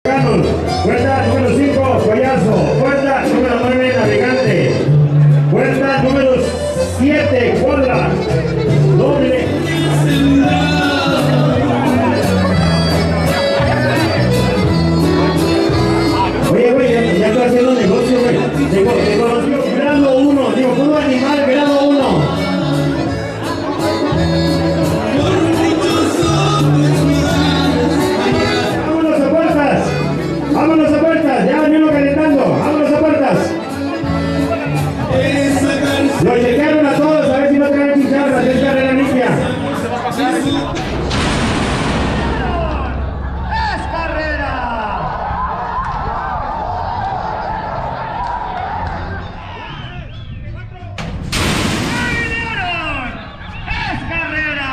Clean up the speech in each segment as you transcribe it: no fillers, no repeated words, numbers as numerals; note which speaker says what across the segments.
Speaker 1: Puerta número 5, Collazo. Puerta número 9, Navegante. Puerta número 7, Cuadra. Doble. Oye, güey, ya estoy haciendo negocio, güey. Tengo grado 1, digo, puro animal, grado 1. ¡Vámonos a puertas! ¡Ya venimos calentando! ¡Vámonos a puertas! Lo chequearon a todos, a ver si no traen chicharras, es carrera limpia. ¡Es carrera! ¡Es carrera!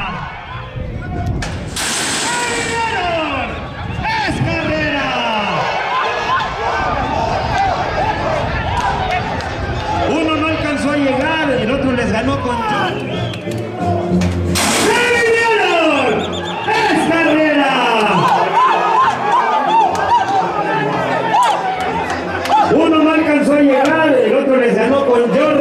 Speaker 1: Uno no alcanzó a llegar, el otro les ganó con John. ¡Se vinieron! ¡Es carrera! Uno no alcanzó a llegar, el otro les ganó con John.